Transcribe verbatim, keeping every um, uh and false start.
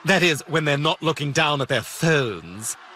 That is, when they're not looking down at their phones.